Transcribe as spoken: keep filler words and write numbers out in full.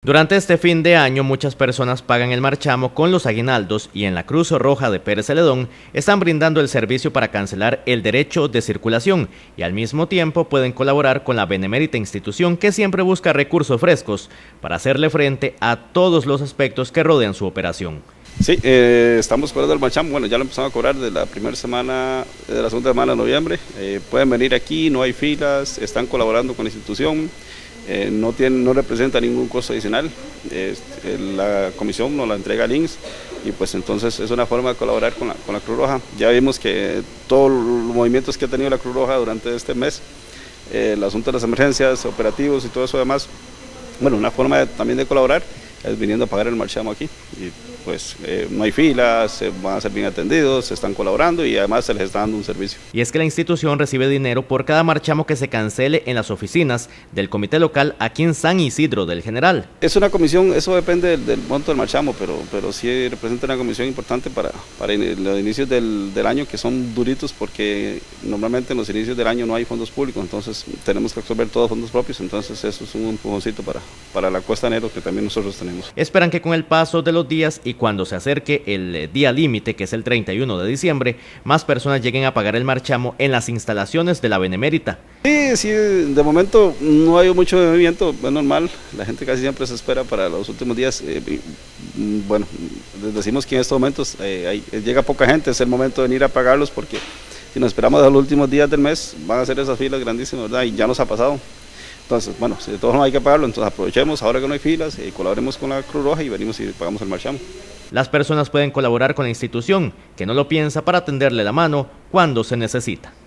Durante este fin de año muchas personas pagan el marchamo con los aguinaldos y en la Cruz Roja de Pérez Celedón están brindando el servicio para cancelar el derecho de circulación y al mismo tiempo pueden colaborar con la benemérita institución que siempre busca recursos frescos para hacerle frente a todos los aspectos que rodean su operación. Sí, eh, estamos cobrando el marchamo, bueno, ya lo empezamos a cobrar de la primera semana, de la segunda semana de noviembre. Eh, pueden venir aquí, no hay filas, están colaborando con la institución. Eh, no, tiene, no representa ningún costo adicional, eh, la comisión nos la entrega al I N S y pues entonces es una forma de colaborar con la, con la Cruz Roja. Ya vimos que todos los movimientos que ha tenido la Cruz Roja durante este mes, eh, el asunto de las emergencias, operativos y todo eso demás, bueno, una forma de, también de colaborar es viniendo a pagar el marchamo aquí. Y pues eh, no hay filas, eh, van a ser bien atendidos, se están colaborando y además se les está dando un servicio. Y es que la institución recibe dinero por cada marchamo que se cancele en las oficinas del comité local aquí en San Isidro del General. Es una comisión, eso depende del, del monto del marchamo, pero, pero sí representa una comisión importante para, para los inicios del, del año, que son duritos porque normalmente en los inicios del año no hay fondos públicos, entonces tenemos que absorber todos fondos propios, entonces eso es un empujoncito para, para la cuesta de enero que también nosotros tenemos. Esperan que con el paso de los días y cuando se acerque el día límite, que es el treinta y uno de diciembre, más personas lleguen a pagar el marchamo en las instalaciones de la benemérita. Sí, sí, de momento no hay mucho movimiento, es normal, la gente casi siempre se espera para los últimos días. Eh, bueno, les decimos que en estos momentos eh, hay, llega poca gente, es el momento de venir a pagarlos porque si nos esperamos a los últimos días del mes van a ser esas filas grandísimas, ¿verdad? Y ya nos ha pasado. Entonces, bueno, si de todos no hay que pagarlo, entonces aprovechemos ahora que no hay filas y colaboremos con la Cruz Roja y venimos y pagamos el marchamo. Las personas pueden colaborar con la institución, que no lo piensa, para tenderle la mano cuando se necesita.